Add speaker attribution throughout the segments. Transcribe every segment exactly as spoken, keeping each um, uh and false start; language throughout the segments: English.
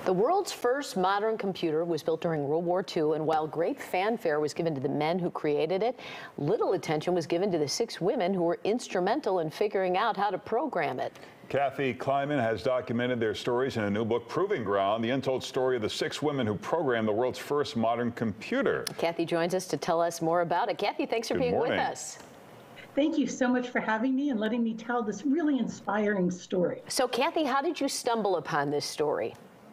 Speaker 1: The world's first modern computer was built during World War Two, and while great fanfare was given to the men who created it, little attention was given to the six women who were instrumental in figuring out how to program it.
Speaker 2: Kathy Kleiman has documented their stories in a new book, Proving Ground, the untold story of the six women who programmed the world's first modern computer.
Speaker 1: Kathy joins us to tell us more about it. Kathy, thanks for
Speaker 2: Good
Speaker 1: being
Speaker 2: morning.
Speaker 1: with us.
Speaker 3: Thank you so much for having me and letting me tell this really inspiring story.
Speaker 1: So, Kathy, how did you stumble upon this story?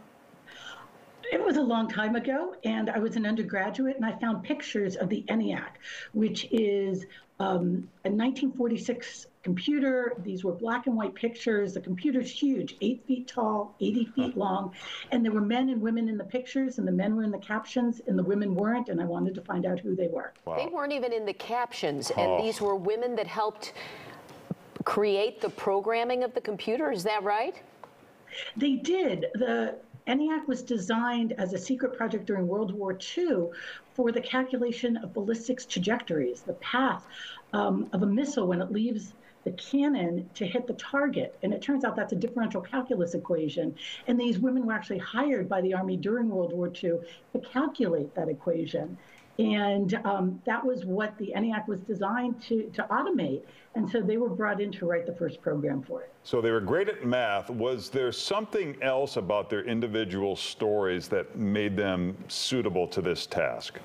Speaker 3: It was a long time ago, and I was an undergraduate, and I found pictures of the ENIAC, which is um, a nineteen forty-six computer. These were black and white pictures. The computer's huge, eight feet tall, eighty feet long, and there were men and women in the pictures, and the men were in the captions, and the women weren't, and I wanted to find out who they were.
Speaker 2: Wow.
Speaker 1: They weren't even in the captions,
Speaker 2: Oh.
Speaker 1: and these were women that helped create the programming of the computer, is that right?
Speaker 3: They did. The ENIAC was designed as a secret project during World War Two for the calculation of ballistics trajectories, the path um, of a missile when it leaves the cannon to hit the target. And it turns out that's a differential calculus equation. And these women were actually hired by the Army during World War Two to calculate that equation. And um, that was what the ENIAC was designed to, to automate. And so they were brought in to write the first program for it.
Speaker 2: So they were great at math. Was there something else about their individual stories that made them suitable to this task?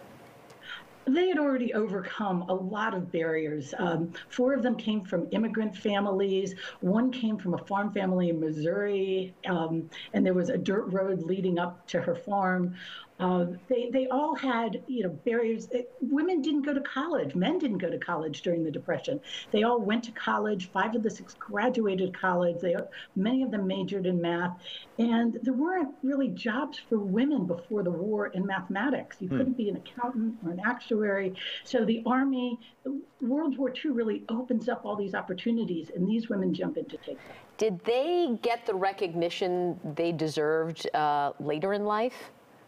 Speaker 3: They had already overcome a lot of barriers. Um, four of them came from immigrant families. One came from a farm family in Missouri, um, and there was a dirt road leading up to her farm. Uh, they, they all had, you know, barriers. It, women didn't go to college. Men didn't go to college during the Depression. They all went to college. Five of the six graduated college. They, many of them majored in math. And there weren't really jobs for women before the war in mathematics. You hmm. couldn't be an accountant or an actuary. So the Army, World War Two really opens up all these opportunities, and these women jump in to take them.
Speaker 1: Did they get the recognition they deserved uh, later in life?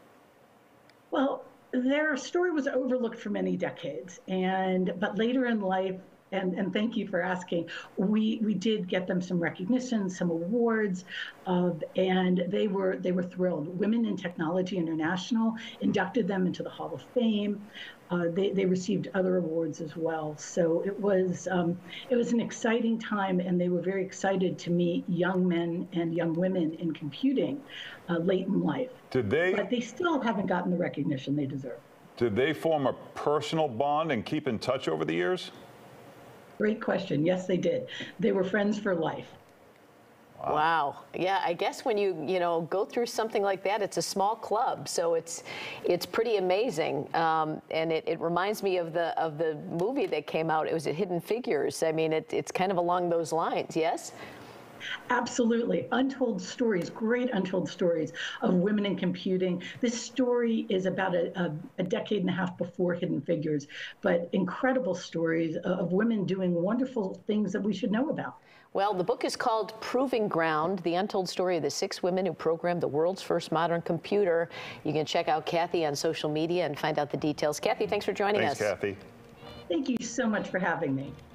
Speaker 3: Well, their story was overlooked for many decades, and but later in life, and, and thank you for asking, we we did get them some recognition, some awards, uh, and they were they were thrilled. Women in Technology International inducted them into the Hall of Fame. Uh, they, they received other awards as well. So it was um, it was an exciting time, and they were very excited to meet young men and young women in computing uh, late in life.
Speaker 2: Did they?
Speaker 3: But they still haven't gotten the recognition they deserve.
Speaker 2: Did they form a personal bond and keep in touch over the years?
Speaker 3: Great question. Yes, they did. They were friends for life.
Speaker 1: Wow. Wow. Yeah, I guess when you, you know, go through something like that, it's a small club, so it's it's pretty amazing. Um, and it, it reminds me of the of the movie that came out. It was at Hidden Figures. I mean, it, it's kind of along those lines, yes?
Speaker 3: Absolutely. Untold stories, great untold stories of women in computing. This story is about a, a, a decade and a half before Hidden Figures, but incredible stories of women doing wonderful things that we should know about.
Speaker 1: Well, the book is called Proving Ground, the untold story of the six women who programmed the world's first modern computer. You can check out Kathy on social media and find out the details. Kathy, thanks for joining
Speaker 2: Thanks,
Speaker 1: us.
Speaker 2: Kathy.
Speaker 3: Thank you so much for having me.